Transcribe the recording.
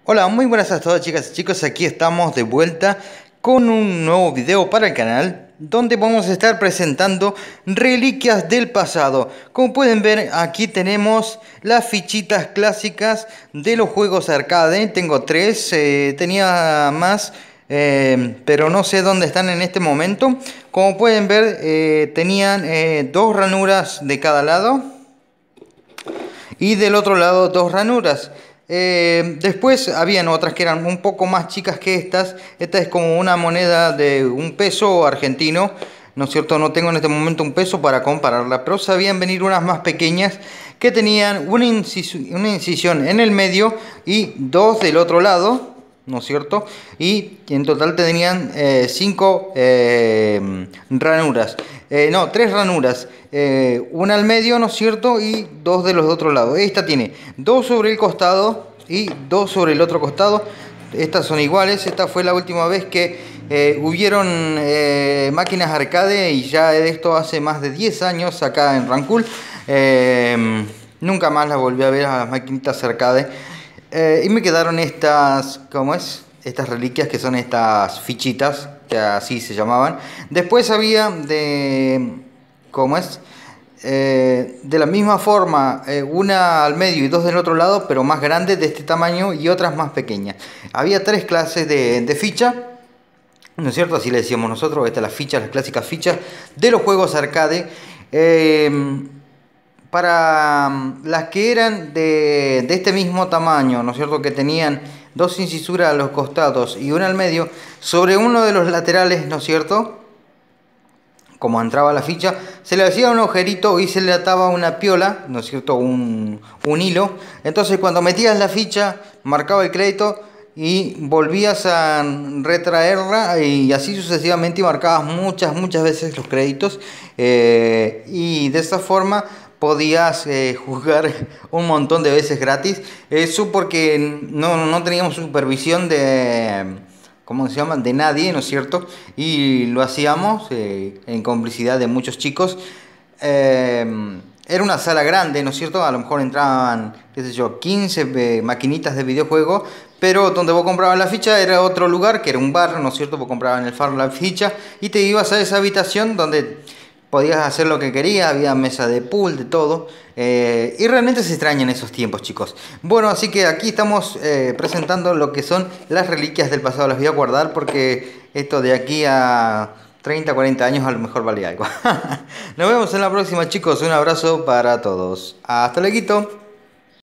Hola, muy buenas a todos, chicas y chicos, aquí estamos de vuelta con un nuevo video para el canal donde vamos a estar presentando reliquias del pasado. Como pueden ver, aquí tenemos las fichitas clásicas de los juegos arcade. Tengo tres, tenía más, pero no sé dónde están en este momento. Como pueden ver, tenían dos ranuras de cada lado y del otro lado dos ranuras. Después habían otras que eran un poco más chicas que estas. Esta es como una moneda de un peso argentino, ¿no es cierto? No tengo en este momento un peso para compararla, pero sabían venir unas más pequeñas que tenían una incisión en el medio y dos del otro lado, ¿no es cierto? Y en total tenían cinco ranuras. No, tres ranuras. Una al medio, ¿no es cierto? Y dos de los otros lados. Esta tiene dos sobre el costado y dos sobre el otro costado. Estas son iguales. Esta fue la última vez que hubieron máquinas arcade, y ya de esto hace más de 10 años acá en Rancul. Nunca más las volví a ver a las maquinitas arcade. Y me quedaron estas, ¿cómo es? Estas reliquias, que son estas fichitas, que así se llamaban. Después había de, ¿cómo es? De la misma forma, una al medio y dos del otro lado, pero más grandes, de este tamaño, y otras más pequeñas. Había tres clases de ficha, ¿no es cierto? Así le decíamos nosotros. Estas las fichas, las clásicas fichas de los juegos arcade. Para las que eran de este mismo tamaño, ¿no es cierto? Que tenían dos incisuras a los costados y una al medio, sobre uno de los laterales, ¿no es cierto? Como entraba la ficha, se le hacía un agujerito y se le ataba una piola, ¿no es cierto? Un hilo. Entonces cuando metías la ficha, marcaba el crédito y volvías a retraerla, y así sucesivamente, y marcabas muchas veces los créditos. Y de esa forma podías jugar un montón de veces gratis. Eso porque no teníamos supervisión de, ¿cómo se llama?, de nadie, ¿no es cierto? Y lo hacíamos en complicidad de muchos chicos. Era una sala grande, ¿no es cierto? A lo mejor entraban, qué sé yo, 15 maquinitas de videojuego, pero donde vos comprabas la ficha era otro lugar, que era un bar, ¿no es cierto? Vos comprabas en el bar la ficha y te ibas a esa habitación donde podías hacer lo que querías, había mesa de pool, de todo. Y realmente se extrañan esos tiempos, chicos. Bueno, así que aquí estamos presentando lo que son las reliquias del pasado. Las voy a guardar porque esto de aquí a 30, 40 años a lo mejor vale algo. Nos vemos en la próxima, chicos. Un abrazo para todos. Hasta luego.